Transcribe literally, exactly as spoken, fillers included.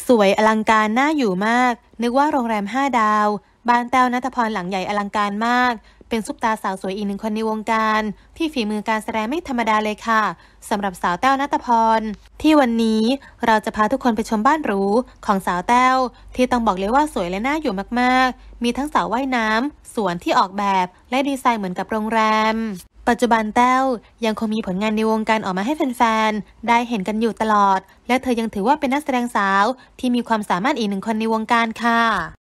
สวยอลังการน่าอยู่มากนึกว่าโรงแรมห้าดาวบ้านแต้วณัฐพรหลังใหญ่อลังการมากเป็นซุปตาสาวสวยอีกหนึ่งคนในวงการที่ฝีมือการแสดงไม่ธรรมดาเลยค่ะสำหรับสาวแต้วณัฐพรที่วันนี้เราจะพาทุกคนไปชมบ้านหรูของสาวแต้วที่ต้องบอกเลยว่าสวยและน่าอยู่มากๆมีทั้งสระว่ายน้ำสวนที่ออกแบบและดีไซน์เหมือนกับโรงแรมปัจจุบันแต้วยังคงมีผลงานในวงการออกมาให้แฟนๆได้เห็นกันอยู่ตลอดและเธอยังถือว่าเป็นนักแสดงสาวที่มีความสามารถอีกหนึ่งคนในวงการค่ะ